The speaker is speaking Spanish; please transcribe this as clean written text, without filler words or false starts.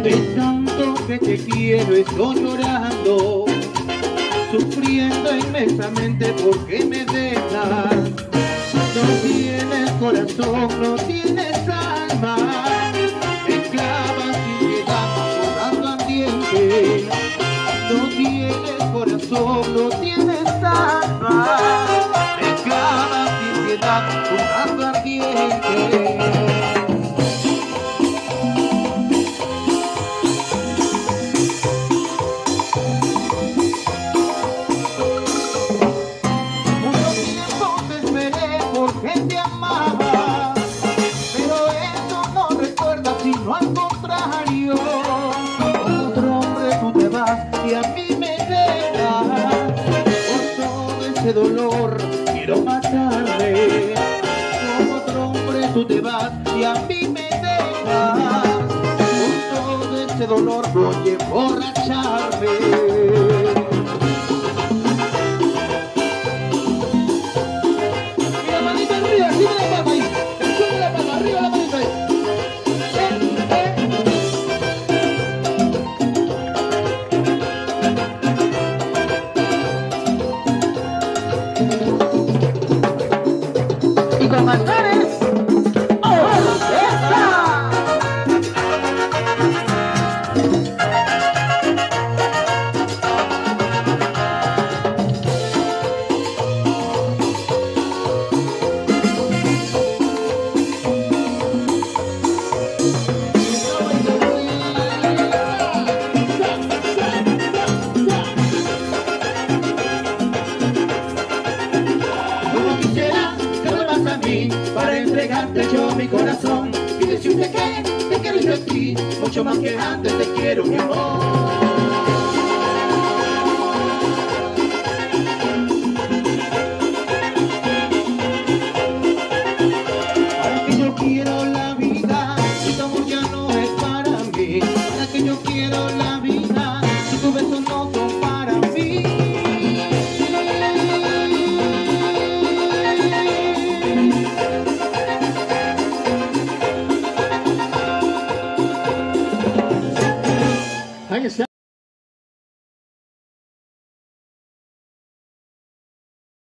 De tanto que te quiero estoy llorando, sufriendo inmensamente porque me dejas. No tienes corazón, no tienes alma, me clavas sin piedad por ardiente. No tienes corazón, no tienes alma, me clavas sin piedad por ardiente. Y a mí me dejas, por todo ese dolor quiero matarme. Como otro hombre tú te vas y a mí me dejas, por todo ese dolor voy a emborracharme. Mira, manita arriba, arriba la palma ahí, sube la palma, arriba la manita ahí. Y con Antares, ¡orquesta! Para entregarte yo mi corazón y decirte que te quiero yo a ti, mucho más que antes te quiero, mi amor.